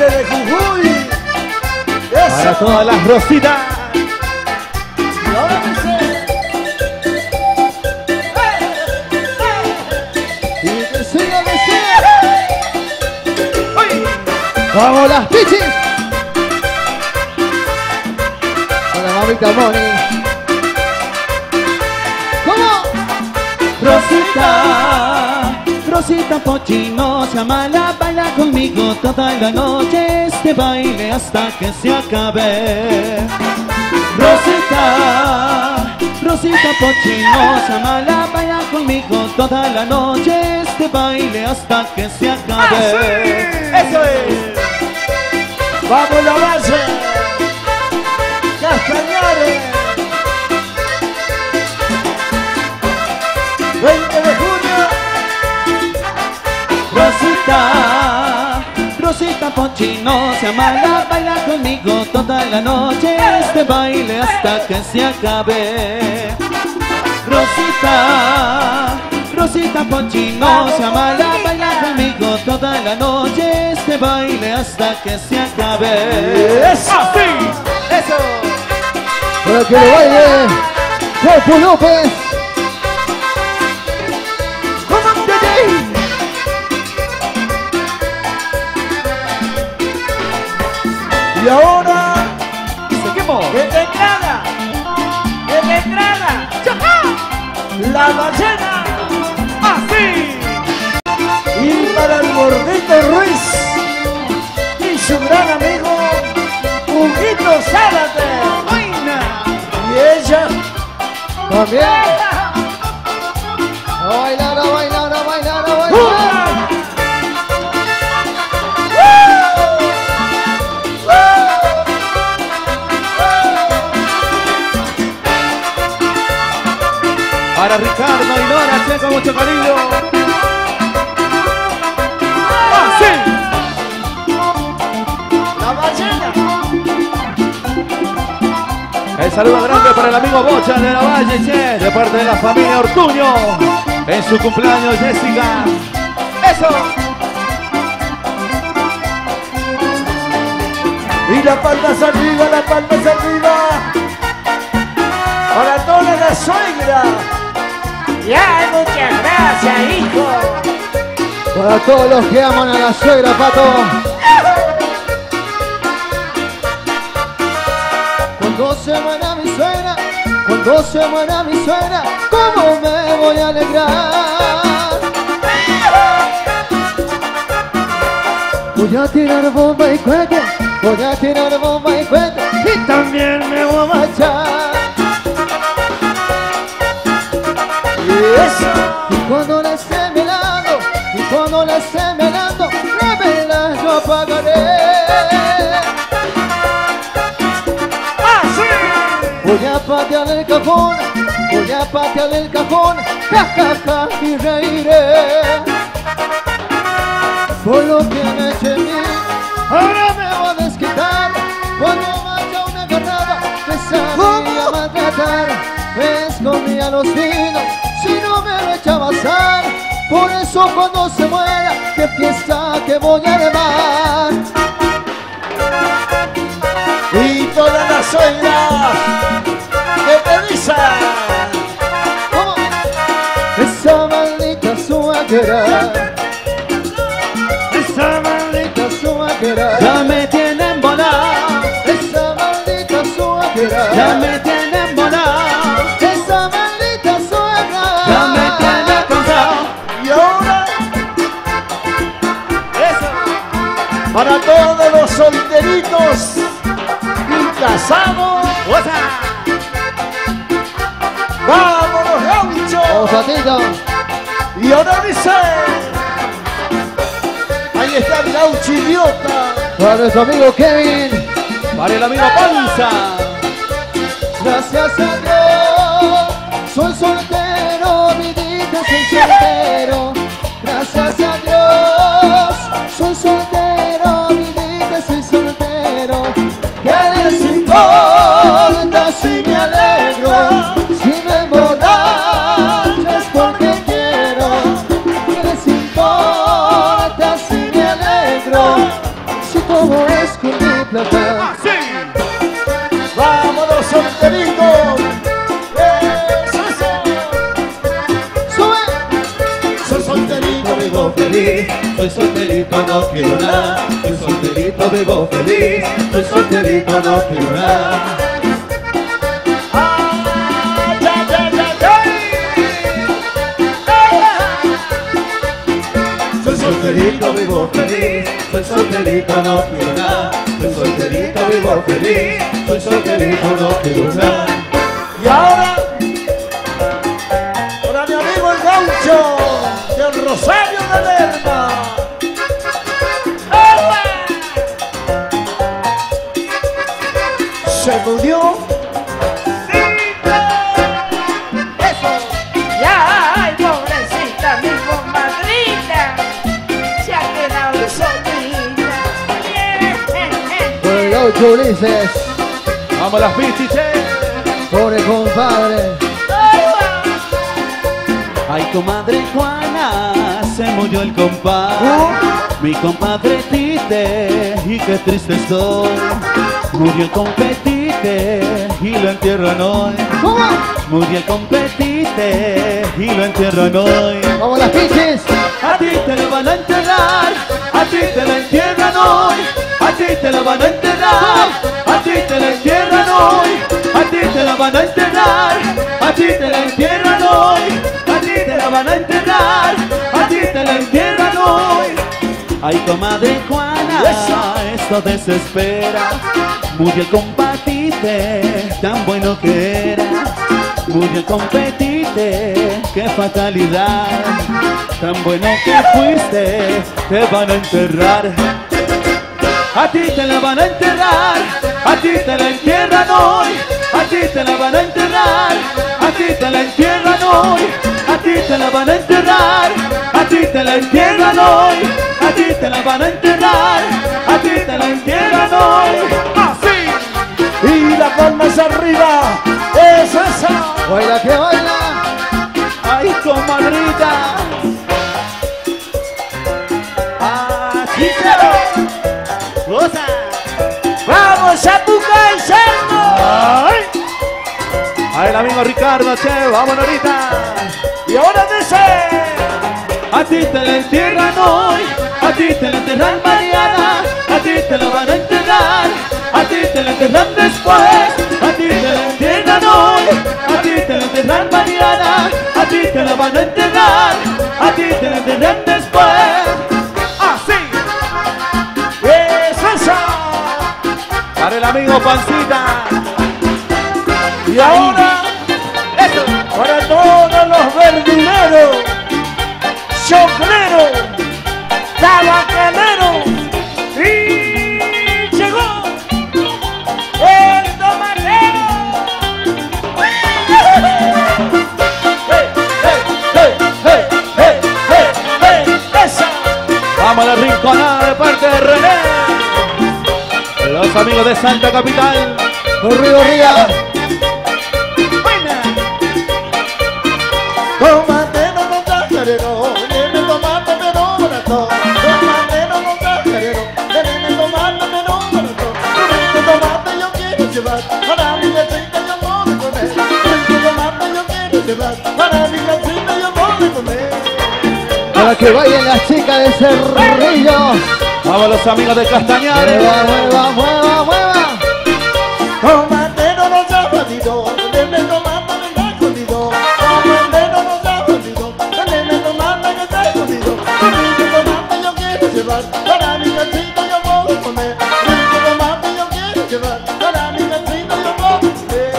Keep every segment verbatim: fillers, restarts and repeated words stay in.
gente de Jujuy. Eso. Para todas las rositas. Y ahora dice. Y que siga, que siga. ¡Vamos las pichis! Con la mamita Moni. ¿Cómo? Rosita, Rosita Pochi, no sea mala, baila conmigo toda la noche este baile hasta que se acabe. Rosita, Rosita Pochi, no sea mala, baila conmigo toda la noche este baile hasta que se acabe. ¡Ah, sí! ¡Eso es! ¡Vamos la base! ¡Castañares! veinte de junio. Rosita, Rosita Pochi, no sea mala, baila conmigo toda la noche este baile hasta que se acabe. Rosita, Rosita Pochi, no sea mala, baila conmigo toda la noche este baile hasta que se acabe. ¡Eso! ¡Eso! Para que lo baile Popo López. Y ahora, Se quemó. de entrada, de entrada, la ballena, así. Y para el gordito Ruiz y su gran amigo, Huguito Zárate. Y ella, También. A bailar, a bailar, a bailar, a bailar. Para Ricardo y Nora, che, con mucho cariño. así. La ballena. El saludo grande para el amigo Bocha de la Valle, che, de parte de la familia Ortuño. En su cumpleaños, Jessica. Eso. Y la palmas arriba, la palmas arriba. Para toda la suegra. Ya, muchas gracias, hijo. Para todos los que aman a la suegra, Pato. Cuando se muera mi suegra, cuando se muera mi suegra, ¿cómo me voy a alegrar? Voy a tirar bomba y cohete, voy a tirar bomba y cohete, y también me voy a marchar. Y eso. Y cuando la esté mirando, y cuando la esté mirando, la vela yo apagaré. Voy a patear el cajón, voy a patear el cajón, ja, ja, ja, y reiré. Por lo que han hecho en mí, ahora me voy a desquitar. Cuando vaya una garraba, me sabía maltratar. Me escondía los vinos, si no me lo echaba a asar. Por eso cuando se muera, que fiesta que voy a llevar. Y toda la suegra que te dice. ¿Cómo? Esa maldita suegra, esa maldita suegra, Ya me tienen volado, esa maldita suegra, ya me tienen volado, esa maldita suegra, ya me tienen cansado. Y ahora, eso. Para todos los solteritos y casados. ¡Vámonos, gauchos! Vamos, Patito. Y ahora dice. Ahí está el gaucho idiota. Para nuestro amigo Kevin, Para el amigo Panza. gracias a Dios, soy soltero, vidita, soy soltero. Gracias a Dios, soy soltero, vidita, soy soltero. ¿Qué les importa si me alegro? Si me emborracho es porque quiero. ¿Qué les importa si me alegro? Si como es con mi plata. Así. Vámonos, solteritos. Eso, eso. Sube. Soy solterito, vivo feliz. Soy solterito, no quiero nada. Soy solterito, vivo feliz. Soy solterito, no quiero nada. Ah, ya, ya, ya, ya. Soy solterito, vivo feliz. Soy solterito, no quiero nada. Soy solterito, vivo feliz. Soy solterito, no quiero nada. Y ahora, para mi amigo el gaucho del Rosario de Lerma. ¡Epa! Se murió. Eso. Ya, ay, pobrecita, mi comadrita. Se ha quedado solita. Por el gaucho Ulises. Vamos las bichis, che. Pobre compadre. Ay, comadre Juana, se murió el compadre. Mi compadre Tite, y qué triste estoy. Murió el competite y lo entierran hoy. ¿Cómo? Murió el competite y lo entierran hoy. Vamos las pinches. A ti te lo van a enterrar, a ti te lo entierran hoy. A ti te lo van a enterrar, a ti te lo entierran hoy. A ti te lo van a enterrar, a ti te lo entierran hoy. A ti te lo van a enterrar, a ti te lo entierran hoy. Ay, comadre Juana, esto desespera. Murió el compatite, tan bueno que era. Murió el competite, qué fatalidad. Tan bueno que fuiste, te van a enterrar. A ti te la van a enterrar, a ti te la entierran hoy. A ti te la van a enterrar, a ti te la entierran hoy. A ti te la van a enterrar, a ti te la entierran hoy. A ti te la van a enterrar, a ti te la entierran hoy. Así. Y la palmas arriba. Es esa. Baila que baila. Ay, comadrita. Así se goza. Vamos a tu calzado. Ay. Ahí el amigo Ricardo, che. Vamos ahorita. Y ahora dice. A ti te la entierran hoy, a ti te la enterran mañana, a ti te la van a enterrar, a ti te la enterran después, a ti te la entierran hoy, a ti te la enterran mañana, a ti te la van a enterrar, a ti te la enterran después. Así. Es esa. Para el amigo Pancita. Y ahora. Esto. Para todos los verduleros. Choclero, tabacalero, y llegó el tomatero. ¡Hey, hey, hey, hey, hey, hey, hey! ¡Esa! Vamos a la rinconada de parte de René. Los amigos de Santa Capital. Corrido Ría. ¡Buena! Tomatero con tajarero. Para mi casita yo puedo comer. Un tomate yo quiero llevar. Para mi casita yo puedo comer. Para que bailen las chicas de Cerrillo. Vamos los amigos de Castañares. Mueva, mueva, mueva, mueva. Tomatero no se ha jodido. Denme tomate que está jodido. Tomatero no se ha jodido. Denme tomate que está jodido. Un tomate yo quiero llevar. Para mi casita yo puedo comer. Un tomate yo quiero llevar. Para mi casita yo puedo comer.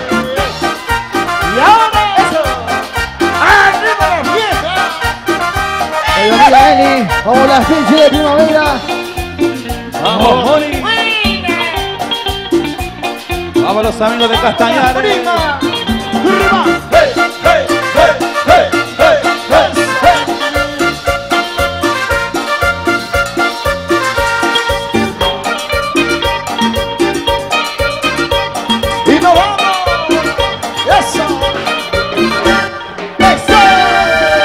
Y ahora eso. ¡Arriba las viejas! Ahí va, mira, Eli. Vamos las pinches de primavera. Vamos, Moni. Vamos los amigos de Castañares. ¡Prima! ¡Prima! ¡Hey, hey, hey, hey, hey, hey, hey! ¡Y nos vamos! ¡Eso! ¡Eso!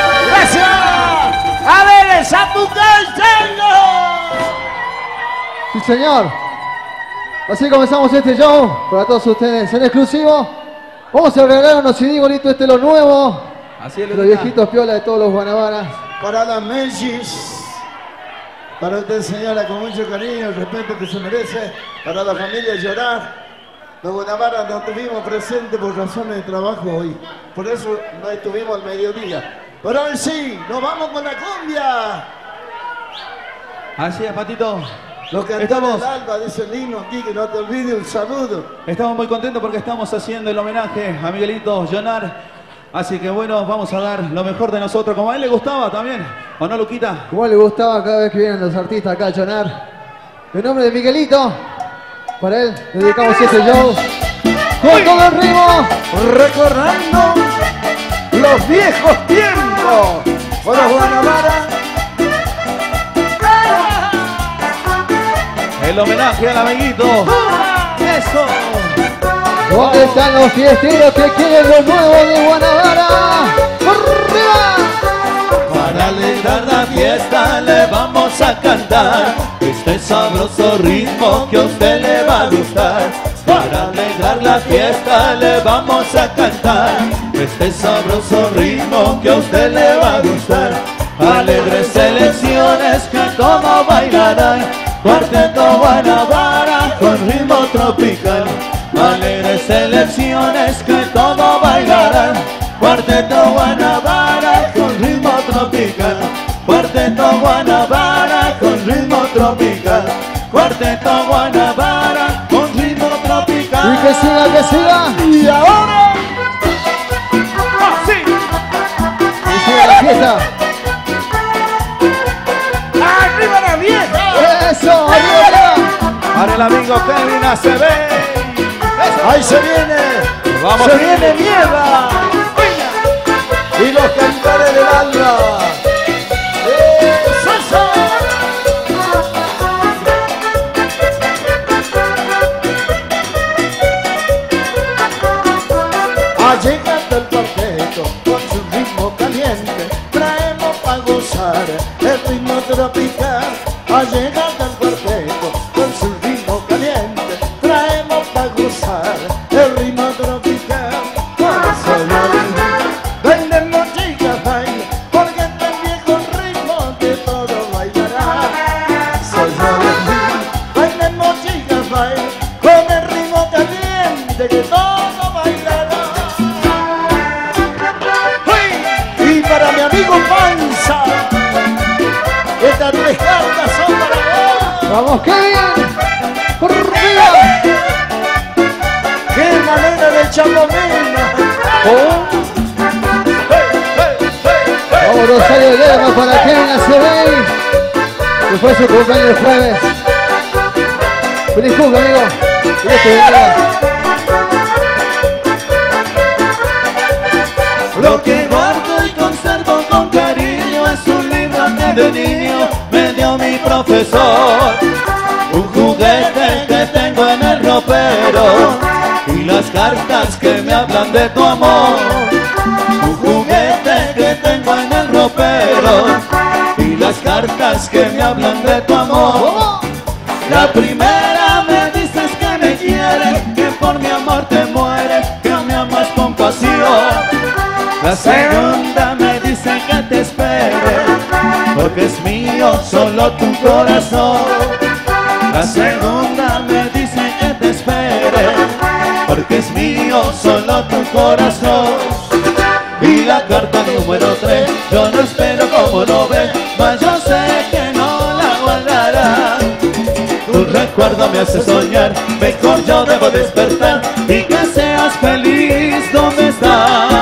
¡Gracias! ¡A ver, esa tu calzando! Sí, señor. Así comenzamos este show para todos ustedes. En exclusivo, vamos a regalar unos C D bonitos. Este es lo nuevo. Así es, los viejitos piola de todos los guanabaras. Para las Melchis. Para usted, señora, con mucho cariño, el respeto que se merece. Para la familia Llorar. Los guanabaras no estuvimos presentes por razones de trabajo hoy. Por eso no estuvimos al mediodía. Pero hoy sí, nos vamos con la cumbia. Así es, Patito. Los cantores Estamos- del alba, dice el himno aquí, que no te olvides, un saludo. Estamos muy contentos porque estamos haciendo el homenaje a Miguelito Llonar. Así que bueno, vamos a dar lo mejor de nosotros, como a él le gustaba también. ¿O no, Luquita? Como le gustaba cada vez que vienen los artistas acá a Llonar. En nombre de Miguelito, para él le dedicamos este show. Con todo el ritmo. Recordando los viejos tiempos. Por los guanabaras. El homenaje al amiguito. ¡Eso! ¿Dónde están los fiesteros que quieren lo nuevo de Guanabara? ¡Arriba! Para alegrar la fiesta le vamos a cantar este sabroso ritmo que a usted le va a gustar. Para alegrar la fiesta le vamos a cantar este sabroso ritmo que a usted le va a gustar. Alegres elecciones que todo bailarán, Cuarteto Guanabara con ritmo tropical. Alegres elecciones que todo bailarán, Cuarteto Guanabara con ritmo tropical. Cuarteto Guanabara con ritmo tropical. Cuarteto Guanabara con ritmo tropical. Y que siga, que siga. Y ahora, ¡Así! Que siga la fiesta. ¡arriba la vieja! Eso, arriba, arriba. Para el amigo Kevin A C B. Ahí se viene, Vamos. se viene mierda. Y los cantores del alba. ¡Eso, eso! Ha llegado el cuarteto con su ritmo caliente. Traemos para gozar el ritmo tropical. Ha llegado el cuarteto con su ritmo caliente. Traemos para gozar el ritmo tropical. Por eso yo les digo, bailemos chicas, baile, porque este viejo ritmo que todo bailará. Soy yo les digo, bailemos chicas, baile, con el ritmo caliente que todo bailará. Y para mi amigo Panza, estas tres cartas son para vos. Vamos, Kevin. Arriba. ¡Qué manera de chamomena! Oh. Vamos, Rosario Guerra para Kevin A C B, que fue su cumpleaños el jueves. Feliz cumple, amigo. Dios te bendiga. Lo que guardo y conservo con cariño es un libro que de niño me dio mi profesor. Un juguete que tengo en el ropero y las cartas que me hablan de tu amor. Un juguete que tengo en el ropero y las cartas que me hablan de tu amor. La primera me dices que me quieres, que por mi amor te mueres, que me amas con pasión. La segunda me dice que te espere, porque es mío solo tu corazón. La segunda me dice que te espere, porque es mío solo tu corazón. Y la carta número tres, yo no espero como lo ves, mas yo sé que no la guardarás. Tu recuerdo me hace soñar, mejor yo debo despertar y que seas feliz donde estás.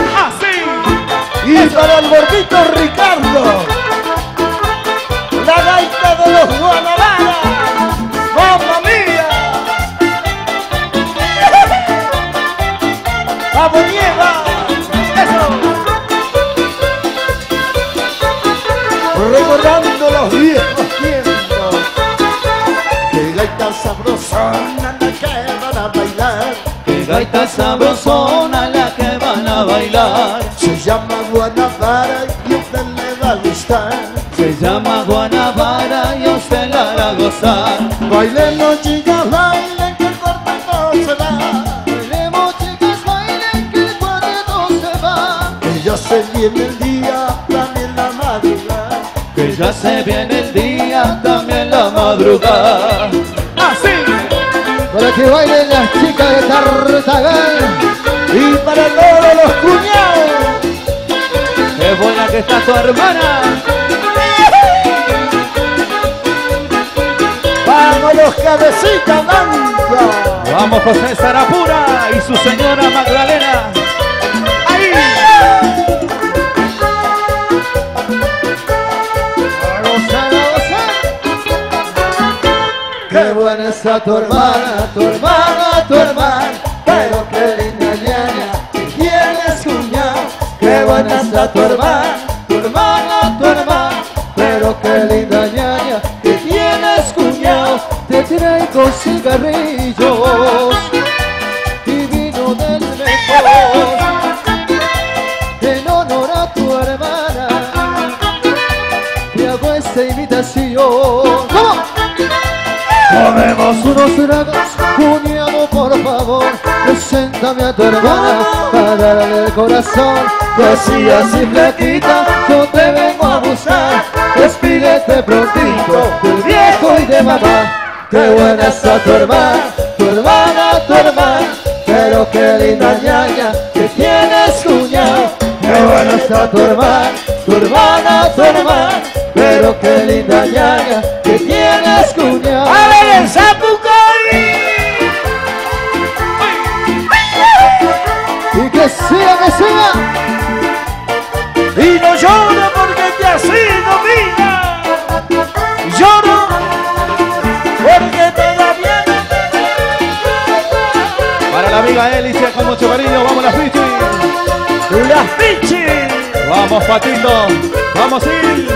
Y para el gordito Ricardo, la gaita de los Guanabaras, ¡mamma mía! ¡Vamos, nieva! Recordando los viejos tiempos, que gaita sabrosona la que van a bailar. Que gaita sabrosona la que van a bailar. Se llama Guanabara y a usted le va a gustar. Se llama Guanabara y a usted la hará a gozar. Bailemos chicas, bailen que el cuarteto se va. Bailemos chicas, bailen que el cuarteto se va. Que ya se viene el día, también la madrugada. Que ya se viene el día, también la madrugada. Así. Para que bailen las chicas de Tartagal. Y para todos los cuñados. Qué buena que está tu hermana. Vamos los cabecitas, danza. Vamos José Sarapura y su señora Magdalena. Ahí. A gozar, a gozar. Qué buena está tu hermana, tu hermana, tu hermana. Pero qué linda ñaña, que tienes cuñado. Qué buena está tu hermana, tu hermana, tu hermana. Pero qué linda ñaña, que tienes cuñado. Te traigo cigarrillos y vino del mejor. En honor a tu hermana, te hago esta invitación. ¿Cómo? Comemos unos tragos, cuñado, por favor. Preséntame a tu hermana para darle el corazón. Así, así, flaquita, yo te vengo a buscar. Despídete prontito del viejo y de mamá. Qué buena está tu hermana, tu hermana, tu hermana. Pero qué linda ñaña que tienes cuñado. Qué buena está tu hermana, tu hermana, tu hermana. Pero qué linda ñaña que tienes cuñado. ¡A ver el Zapucay! Y que siga, que siga. Y no lloro porque te has ido, vida. Lloro porque te da bien. Para la amiga Elicia con mucho cariño, vamos las pichis. Las pichis. Vamos Patito, vamos Ir.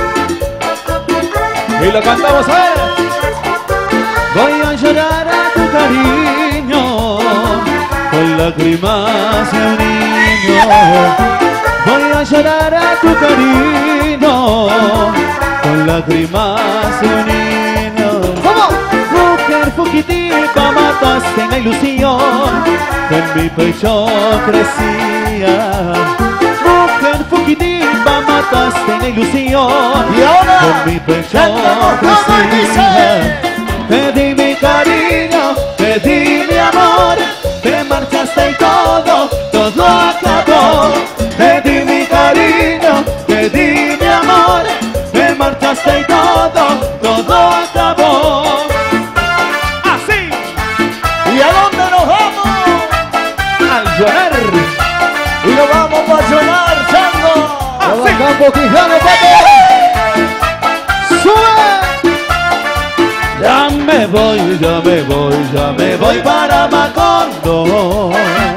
Y lo cantamos a ver. Voy a llorar a tu cariño con lágrimas de un niño. Voy a llorar a tu cariño con lágrimas de un niño. ¿Cómo? Mujer fugitiva, mataste la ilusión que en mi pecho crecía. Mujer fugitiva, mataste la ilusión Y ahora, que en mi pecho cantamos como crecía. Te di mi cariño, te di mi amor, te marchaste y todo, todo acabó. Te di mi cariño, te di mi amor, te marchaste y todo, todo acabó. Así, ¿y a dónde nos vamos? al llorar. Y nos vamos a llorar, Chango. Vamos a Campo Quijano, papi. ¡Sube! Ya me voy, ya me voy, ya me voy para Macondo.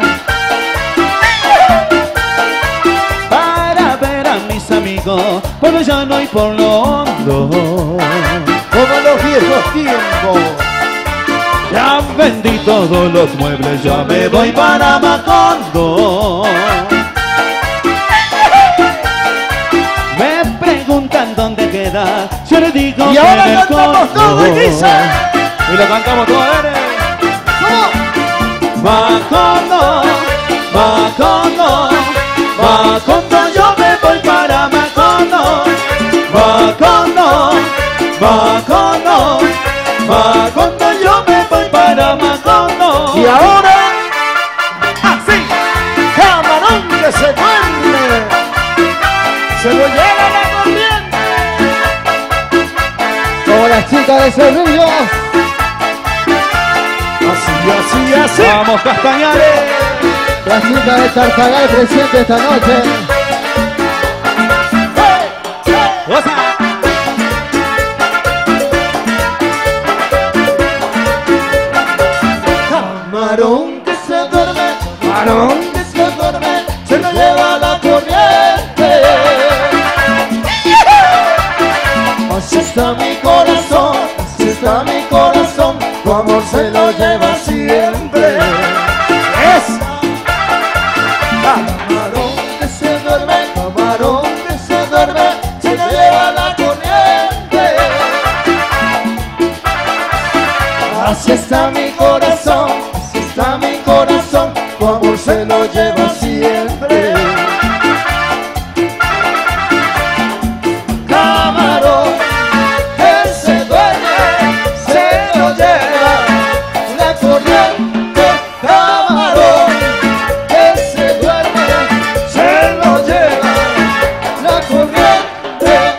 Para ver a mis amigos, pero ya no hay por lo hondo. Como los viejos tiempos. Ya vendí todos los muebles, ya me voy para Macondo. Me preguntan dónde queda, yo le digo Y que ahora en el cantamos todo y Congo. dice. Y lo cantamos todo, a ver. ¿Cómo? Macondo, Macondo, Macondo, yo me voy para Macondo. Macondo, Macondo, Macondo, yo me voy para Macondo. Y ahora, así, camarón que se duerme. Se lo lleva la corriente. Como las chicas de Cerrillo. Así, así, así. vamos Castañares. Las chicas de Tartagal presente esta noche. Goza. Camarón que se duerme, camarón que se duerme, se lo lleva la corriente. Así está mi corazón, así está mi corazón, tu amor se lo lleva siempre. Esa. Camarón que se duerme, camarón que se duerme, se lo lleva la corriente. Así está mi corazón, así está mi corazón, tu amor se lo lleva siempre. Camarón que se duerme, se lo lleva la corriente. Camarón que se duerme, se lo lleva la corriente.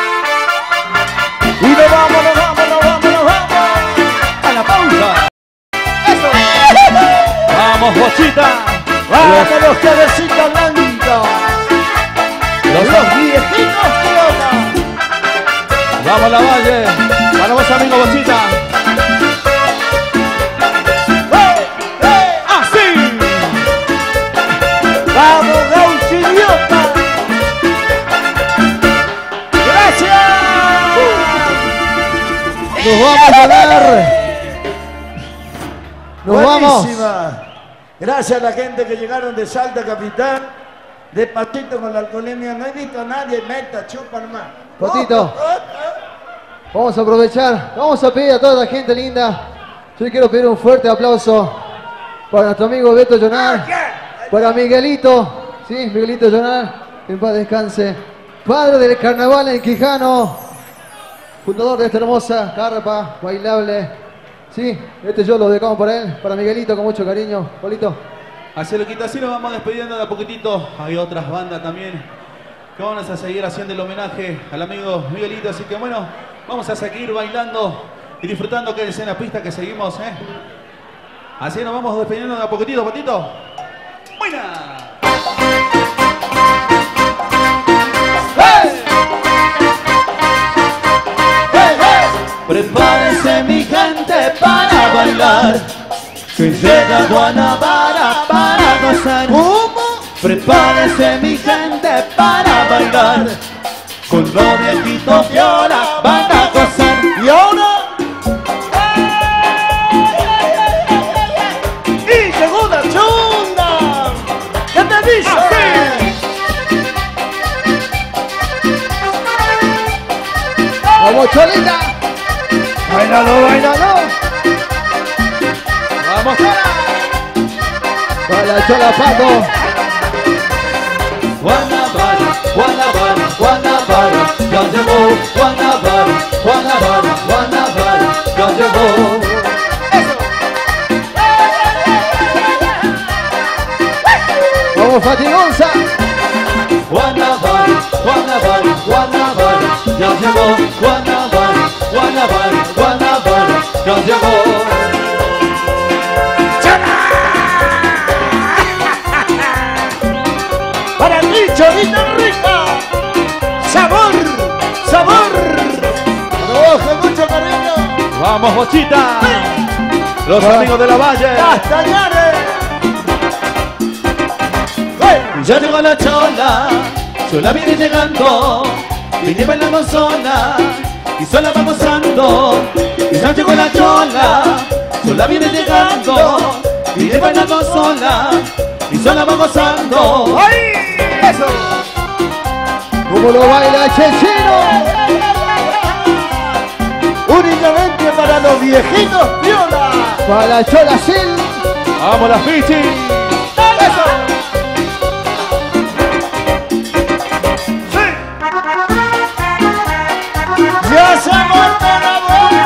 Y nos vamos, nos vamos, nos vamos, nos vamos. A la pausa. ¡Eso! Vamos, Bochita. Vamos los cabecitas blancas. Los Los viejitos viola. Vamos, La Valle. Para vos, amigo Bochita. Así. Vamos, gaucho idiota. Gracias. Nos vamos a dar. Nos vamos. Buenísima. Gracias a la gente que llegaron de Salta Capital. De Patito con la alcoholemia. No he visto a nadie. Meta, chupa nomás. Patito. Vamos a aprovechar, vamos a pedir a toda la gente linda. Yo quiero pedir un fuerte aplauso para nuestro amigo Beto Llonar, para Miguelito, sí, Miguelito Llonar, que en paz descanse, padre del carnaval en Quijano, fundador de esta hermosa carpa bailable. Sí, este yo lo dedicamos para él, para Miguelito con mucho cariño. Polito. Así lo quita, así nos vamos despidiendo de a poquitito. Hay otras bandas también que vamos a seguir haciendo el homenaje al amigo Miguelito. Así que bueno, vamos a seguir bailando y disfrutando que es en la pista que seguimos, ¿eh? Así nos vamos despidiendo de a poquitito, Patito. ¡Buena! ¡Hey! ¡Hey, hey! Prepárese mi gente para bailar, que llega Guanabara para gozar. ¿Cómo? Prepárese mi gente para bailar, con los viejitos viola van a gozar. ¿Y ahora? ¡Y llegó la chunda! ¿Qué te dice? ¡Vamos, Cholita! ¡Bailalo, bailalo! ¡Vamos! Para la Chola Pato. Guanabara, Guanabara, Guanabara, ya llegó. Guanabara, Guanabara, Guanabara, ya llegó. Vamos, Fatigonza. Guanabara, Guanabara, Guanabara, ya llegó. Guanabara, Guanabara, Guanabara, ya llegó. ¡Para ti, Cholita rica! ¡Sabor! ¡Sabor! ¡Ojo, mucho cariño! ¡Vamos, Bochita! Los amigos de La Valle. ¡Castañares! Ya llegó la chola, sola viene llegando, viene bailando sola, y sola va gozando. Y ya llegó la chola, sola viene llegando, viene bailando sola, y sola va gozando. ¡Ay! ¡Eso! Como lo baila Chechino. Únicamente para los viejitos viola. Para la Chola Sil. ¡Vamos, las Pichi! ¡Eso! ¡Sí! ¡Ya se ha muerto la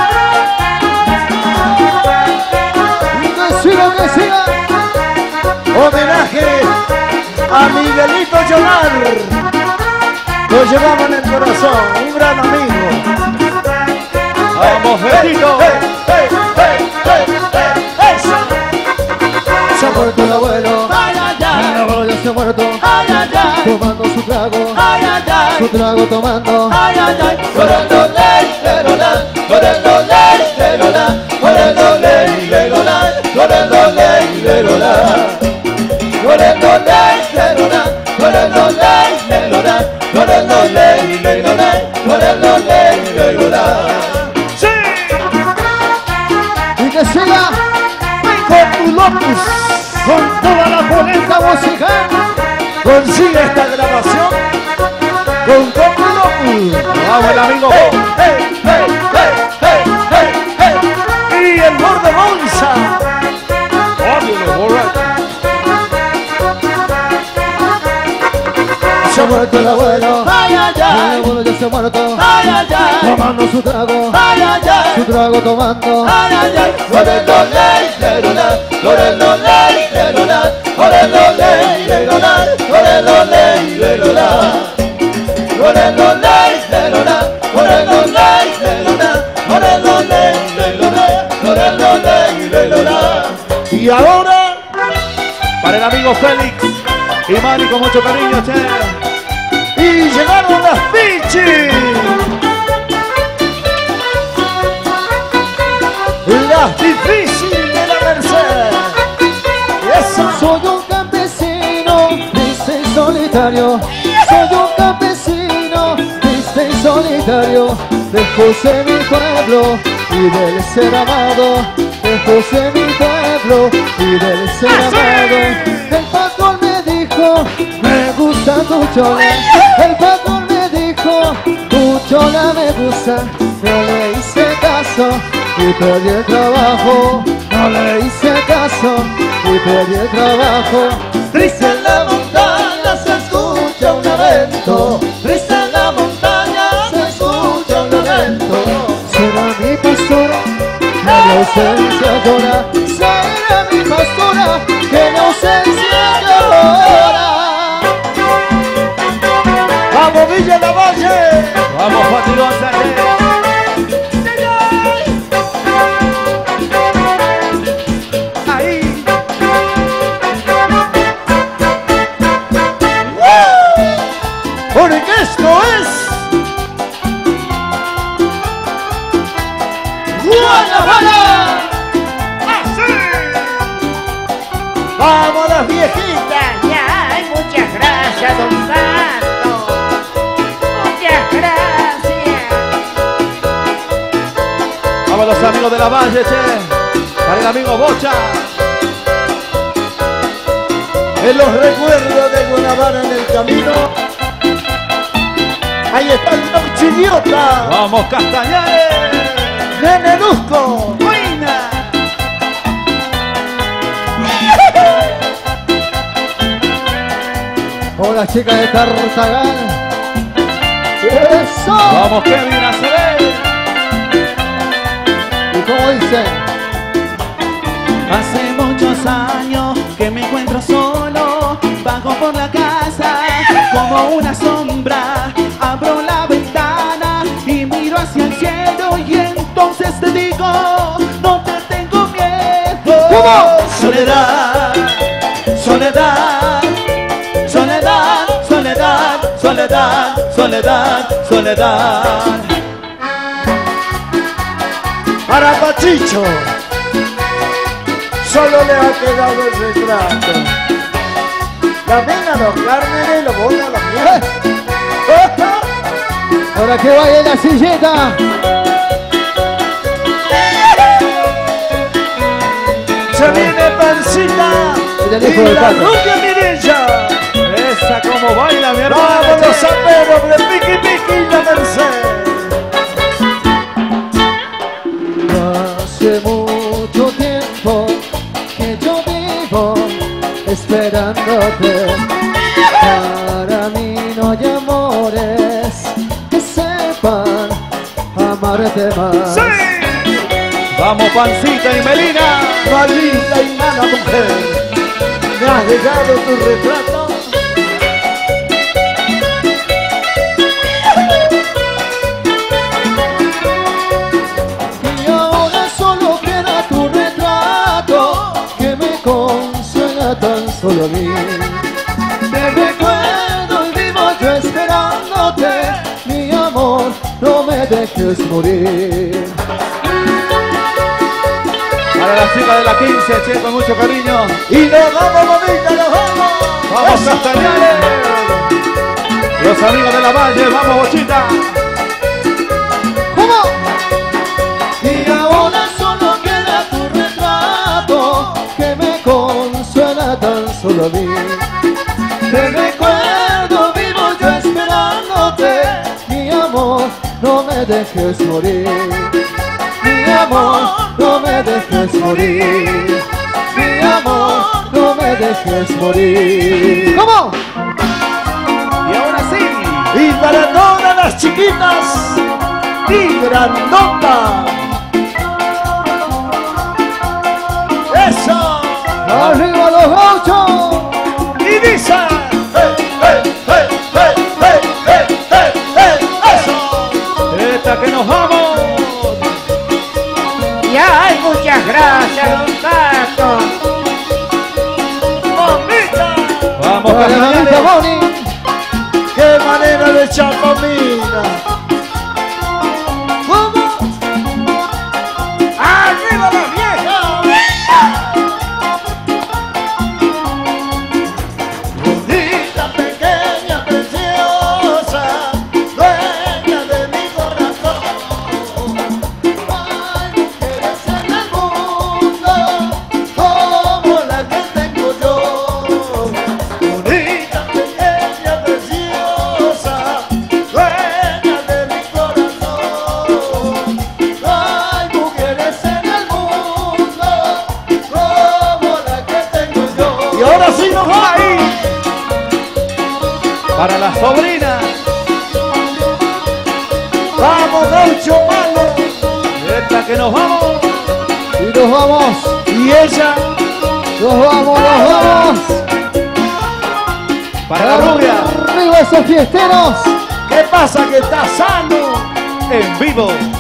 voz! Y que siga, que siga. Homenaje a Miguelito Llonar. Lo llevamos en el corazón, un gran amigo. ¡Vamos, Betito! ¡Hey, hey, hey, hey, hey! ¡Eso! Se ha muerto el abuelo. Ay, ay, ay, El abuelo ya se ha muerto. ay, ay, ay, Tomando su trago. ay, ay, Su ay. trago tomando. Ay, ay, ay, corriendo ley, lerola, corriendo ley, lerola, corriendo ley, lerola, corriendo ley, lerola, corriendo ley, lerola, corriendo ley, lerola, corriendo ley, lerola, corriendo ley, lerola. ¡Sí! Y que siga. Con tu Lopus, con toda la polenta musical, consigue esta grabación con Coco Lopus. ¡Vamos, el amigo! ¡Hey, hey, hey, hey, hey, hey! Y el gordo muerto el abuelo. Ay, ay, El ay. abuelo ya se ha muerto. Ay, ay, ay. Tomando su trago. Ay, ay, Su ay. trago tomando. Ay, ay, ay. Lorelo, ley, lerona. Lorelo, ley, lerona. Lorelo, ley, lerona. Lorelo, ley, lerona. Lorelo, ley, lerona. Lorelo, ley, lerona. Lorelo, ley, lerona. Lorelo, ley, lerona. Y ahora, Para el amigo Félix y Mari con mucho cariño, che. y llegaron las Pichis. Las difíciles de la Merced. Eso. Soy un campesino, triste y solitario. Soy un campesino, triste y solitario. Lejos de mi pueblo y del ser amado. Lejos de mi pueblo y del ser amado. El patrón me dijo, me gusta tu chola. El patrón me dijo, tu chola me gusta. No le hice caso y perdí el trabajo. No le hice caso y perdí el trabajo. Triste en la montaña se escucha un lamento. Triste en la montaña se escucha un lamento. Será mi pastora que mi ausencia llora. Será mi pastora que mi ausencia llora. Vamos, Villa Lavalle. Vamos, Pati González. Ahí. Porque esto es ¡Guanabara! Vamos las viejitas. Ya, ay, muchas gracias, don Santo. Muchas gracias. Vamos los amigos de la Valle, che. Para el amigo Bocha. En los recuerdos de Guanabara en el camino. Ahí está el Noche Idiota. Vamos, Castañares. Nene Luzco. Buena. Hola chicas de Tartagal. Eso. Vamos, Kevin Acevedo. Y como dicen, Hace muchos años que me encuentro solo, bajo por la casa como una sombra. Abro la ventana y miro hacia el cielo y entonces te digo, no te tengo miedo. ¿Cómo? Soledad, soledad, soledad, soledad, soledad, soledad, soledad. Para Pachicho. Solo le ha quedado el retrato. La vena, los cármenes, los bolas, los miel. ahora que vaya la silleta. Se viene Pancita Y del y hijo del la Paco. rubia Mirilla. Esa como baila, mi hermano. Vamos los zaperos de Piqui Piqui y la Merced. Hace mucho tiempo que yo vivo esperándote. Para mí no hay amores que sepan amarte más. Vamos, Pancita y Melina. Maldita y mala mujer. Me has dejado tu retrato. Y ahora solo queda tu retrato que me consuela tan solo a mí. Te recuerdo y vivo yo esperándote, mi amor, no me dejes morir. Para las chicas de la quince, che, con mucho cariño. Y nos vamos, mamita, nos vamos. Vamos, Eso. Castañares. Los amigos de la Valle, vamos, Bochita. ¿Cómo? Y ahora solo queda tu retrato que me consuela tan solo a mí. Te recuerdo, vivo yo esperándote, mi amor, no me dejes morir. Mi amor, no me dejes morir. Mi amor, no me dejes morir. ¿Cómo? Y ahora sí. Y para todas las chiquitas y grandotas. ¡Eso! ¡Arriba los gauchos! Y dice: ¡hey, hey, hey, hey, hey, hey, hey, hey! ¡Eso! ¡Esta que nos vamos! Y hay muchas gracias, don Tato. ¡Mamita! ¡Vamos, ¡Para la mamita Cardenales! Bonnie! ¡Qué manera de chapamina! ¡Vamos! ¡Arriba las viejas! Bonita, pequeña, preciosa, dueña de mi corazón. Hay mujeres en el mundo como la que tengo yo. Bonita, pequeña, preciosa, dueña de mi corazón. Hay mujeres en el mundo como la que tengo yo. Y ahora sí nos va a ir. Para la sobrina. Vamos, gaucho malo. ¡Esta que nos vamos! Y nos vamos, Y ella, nos vamos, nos vamos. Para la rubia. Arriba esos fiesteros. ¿qué pasa que está sano? En vivo.